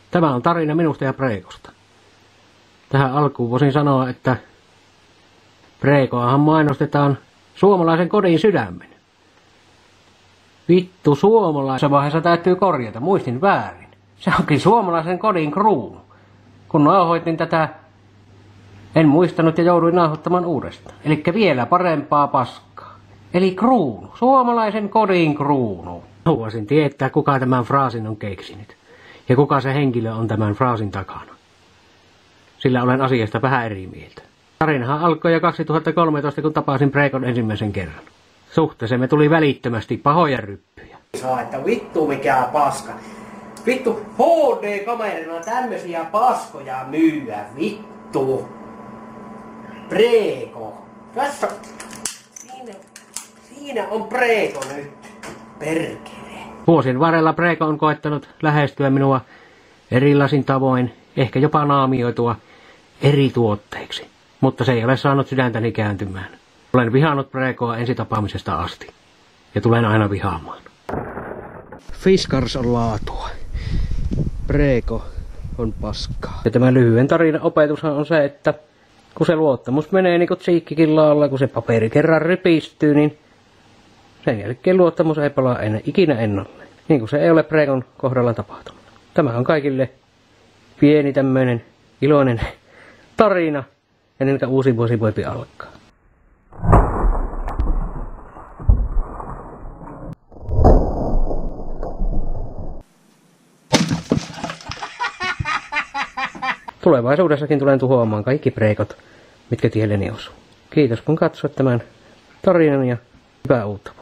Tämä on tarina minusta ja Preekosta. Tähän alkuun voisin sanoa, että Preekoahan mainostetaan suomalaisen kodin sydämen. Vittu, suomalaisessa vaiheessa täytyy korjata, muistin väärin. Se onkin suomalaisen kodin kruunu. Kun nauhoitin tätä, en muistanut ja jouduin nauhoittamaan uudestaan. Elikkä vielä parempaa paskaa. Eli kruunu, suomalaisen kodin kruunu. Haluaisin tietää, kuka tämän fraasin on keksinyt. Ja kuka se henkilö on tämän fraasin takana. Sillä olen asiasta vähän eri mieltä. Tarinahan alkoi jo 2013, kun tapasin Preekon ensimmäisen kerran. Suhteeseemme tuli välittömästi pahoja ryppyjä. Saa, että vittu mikä paska. Vittu, HD-kamerilla tämmösiä paskoja myyä, vittu. Preeko. Tässä. Siinä on Preeko nyt. Perkele. Vuosien varrella Preeko on koettanut lähestyä minua erilaisin tavoin, ehkä jopa naamioitua eri tuotteiksi. Mutta se ei ole saanut sydäntäni kääntymään. Olen vihannut Preekoa ensitapaamisesta asti. Ja tulen aina vihaamaan. Fiskars on laatua. Preeko on paskaa. Ja tämä lyhyen tarinan opetushan on se, että kun se luottamus menee niin kuin tsiikkikin laalla, kun se paperi kerran rypistyy, niin sen jälkeen luottamus ei palaa ikinä ennalleen. Niin kuin se ei ole Preekon kohdalla tapahtunut. Tämä on kaikille pieni tämmöinen iloinen tarina. Ja niin uusi vuosi voipi alkaa. Tulevaisuudessakin tulen tuhoamaan kaikki Preekot, mitkä tielleni osuu. Kiitos kun katsoit tämän tarinan ja hyvää uutta.